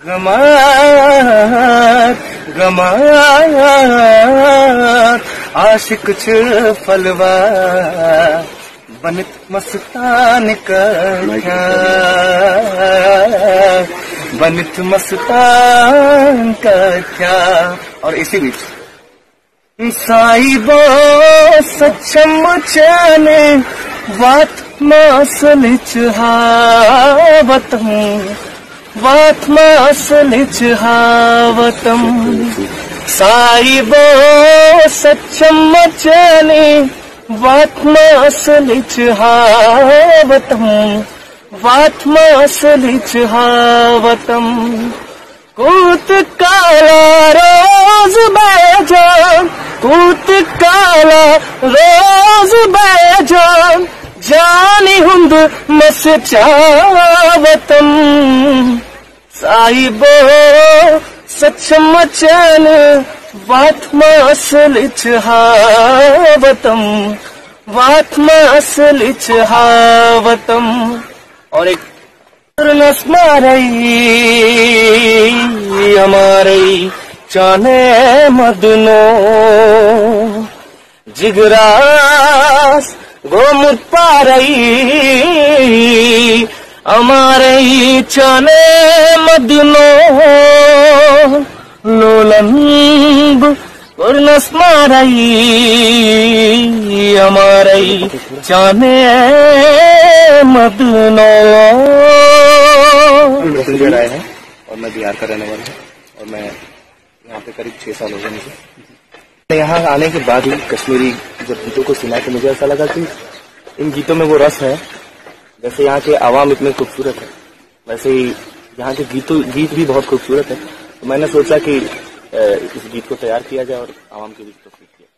गमार गमार आशिक छ फलवा बनित मस्तान का क्या बनित मस्तान का क्या। और इसी बीच साहिबो सच्चम चने वात मासलिच हावतम वात मासलिच हावतम साहिबो सच्चम चने वात मासलिच हावतम वात मासलिच हावतम कूत काला रोज बैजान कूत काला रोज बैजान जानी हुंद मस चावतम साहिबो सच्चम चन वात मासलिच हावतम वात मासलिच हावतम। और एक नस्मारई हमारई चाने मदनो जिगरास गोमुत पारई हमारई चाने मदनो लोलंब और नस्मारई हमारई चाने मदनो। संजय राय है और मैं बिहार का रहने वाला हूँ और मैं यहाँ पे करीब 6 साल हो गए मुझे। यहाँ आने के बाद ही कश्मीरी जब गीतों को सुना तो मुझे ऐसा लगा कि इन गीतों में वो रस है। जैसे यहाँ के आवाम इतने खूबसूरत है वैसे ही यहाँ के गीत भी बहुत खूबसूरत है। तो मैंने सोचा कि इस गीत को तैयार किया जाए और आवाम के बीच प्रस्तुत किया।